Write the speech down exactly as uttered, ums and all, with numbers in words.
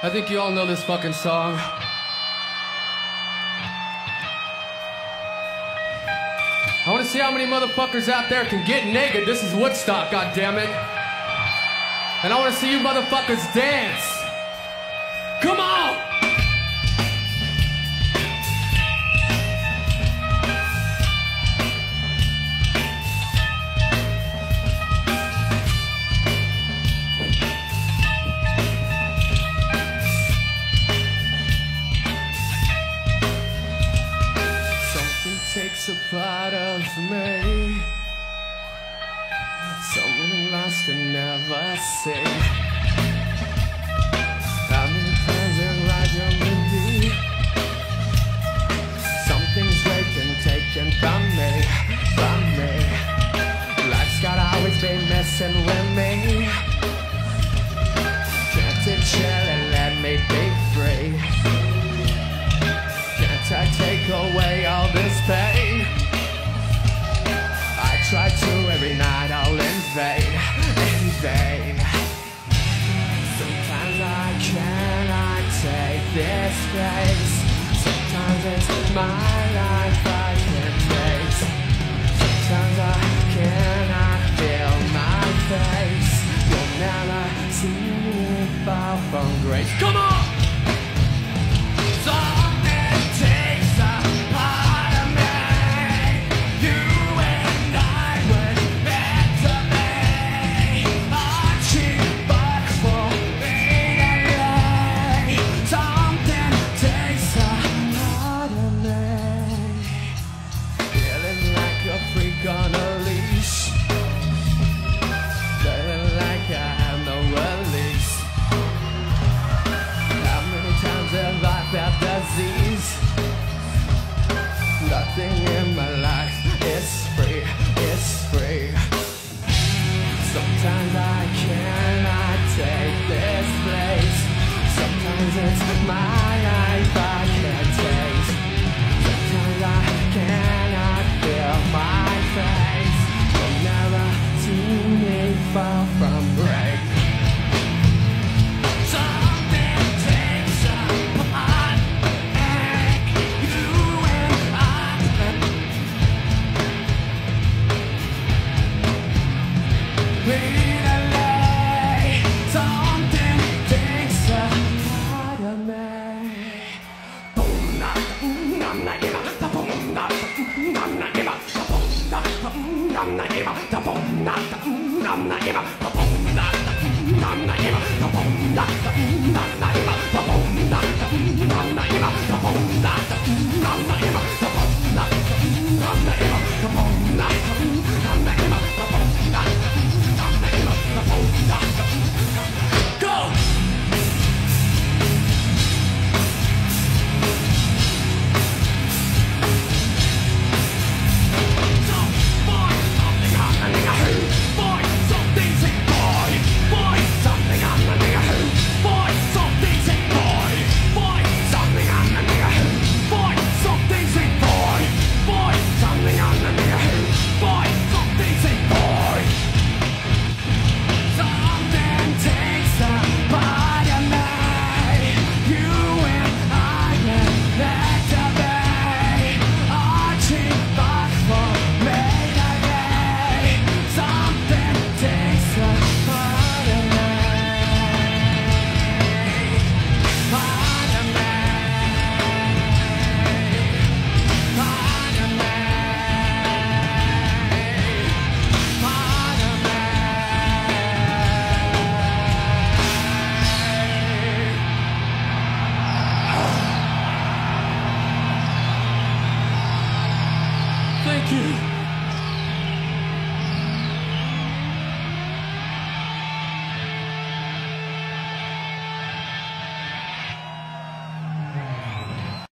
I think you all know this fucking song. I want to see how many motherfuckers out there can get naked. This is Woodstock, goddammit. And I want to see you motherfuckers dance. Come on! Takes a part of me, someone lost and never see. How many times have I done with me? Something's taken, taken from me, from me. Life's gotta always be messing with me. Can't it chill and let me be free? I take away all this pain. I try to every night, all in vain, in vain. Sometimes I cannot take this place. Sometimes it's my life I can face. Sometimes I cannot feel my face. You'll never see me fall from grace. Come on! On a leash, feeling like I have no release. How many times have I felt disease? Nothing in my life is free, it's free. Sometimes I cannot take this place. Sometimes it's my life I can't taste. Sometimes I cannot feel my face. You'll never see me fall from break. Something takes a part, you and I. Really, something takes a part of me. Boom, not, I'm not giving up. Boom, not, I'm not giving up. I'm not giving up. The boom, not, I'm not giving up. The boom, not, I'm not giving up. The boom, not, I'm not giving up. The boom, not, I'm not giving up. The boom, not, I'm not giving up. The boom, not, I'm not giving up. The boom, not.